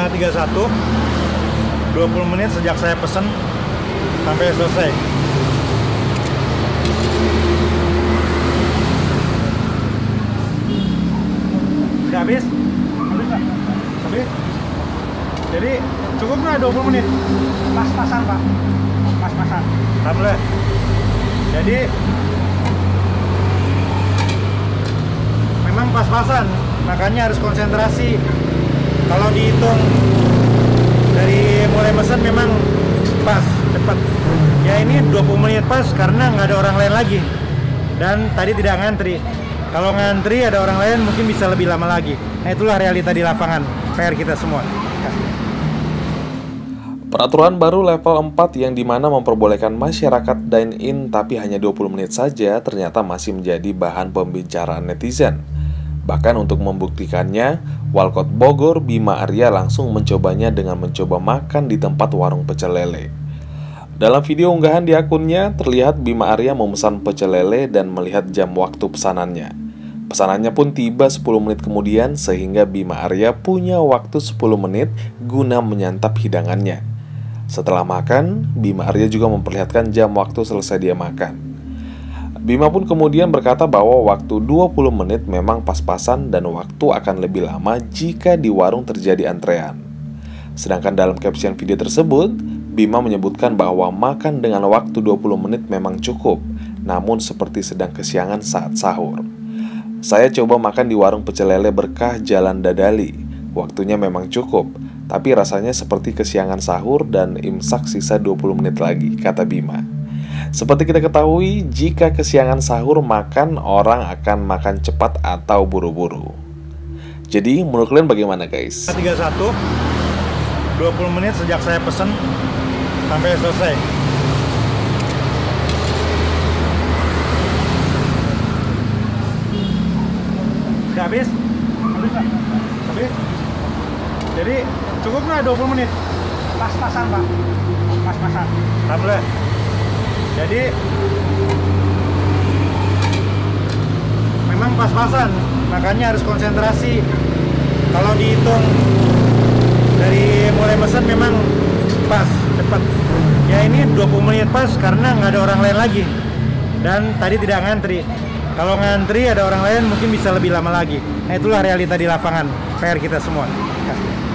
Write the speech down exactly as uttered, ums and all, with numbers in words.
lima tiga satu, dua puluh menit sejak saya pesen sampai selesai. Udah habis? Habis Pak? Habis? Jadi cukup nggak dua puluh menit? Pas-pasan Pak, pas-pasan. Alhamdulillah. Jadi memang pas-pasan, makanya harus konsentrasi. Kalau dihitung dari mulai mesen memang pas, cepat. Ya ini dua puluh menit pas karena nggak ada orang lain lagi. Dan tadi tidak ngantri. Kalau ngantri ada orang lain mungkin bisa lebih lama lagi. Nah itulah realita di lapangan, P R kita semua. Peraturan baru level empat yang dimana memperbolehkan masyarakat dine-in tapi hanya dua puluh menit saja ternyata masih menjadi bahan pembicaraan netizen. Bahkan untuk membuktikannya, Walkot Bogor Bima Arya langsung mencobanya dengan mencoba makan di tempat warung pecel lele. Dalam video unggahan di akunnya, terlihat Bima Arya memesan pecel lele dan melihat jam waktu pesanannya. Pesanannya pun tiba sepuluh menit kemudian sehingga Bima Arya punya waktu sepuluh menit guna menyantap hidangannya. Setelah makan, Bima Arya juga memperlihatkan jam waktu selesai dia makan. Bima pun kemudian berkata bahwa waktu dua puluh menit memang pas-pasan dan waktu akan lebih lama jika di warung terjadi antrean. Sedangkan dalam caption video tersebut, Bima menyebutkan bahwa makan dengan waktu dua puluh menit memang cukup, namun seperti sedang kesiangan saat sahur. Saya coba makan di warung pecel lele Berkah Jalan Dadali. Waktunya memang cukup, tapi rasanya seperti kesiangan sahur dan imsak sisa dua puluh menit lagi, kata Bima. Seperti kita ketahui, jika kesiangan sahur makan, orang akan makan cepat atau buru-buru. Jadi, menurut kalian bagaimana guys? tiga satu, dua puluh menit sejak saya pesen sampai selesai. Udah habis? Habis Pak? Habis? Jadi cukup nggak dua puluh menit? Pas-pasan Pak, pas-pasan. Alhamdulillah. Jadi memang pas-pasan, makanya harus konsentrasi. Kalau dihitung dari mulai mesen memang pas, cepat. Ya ini dua puluh menit pas karena nggak ada orang lain lagi. Dan tadi tidak ngantri. Kalau ngantri ada orang lain mungkin bisa lebih lama lagi. Nah itulah realita di lapangan, P R kita semua.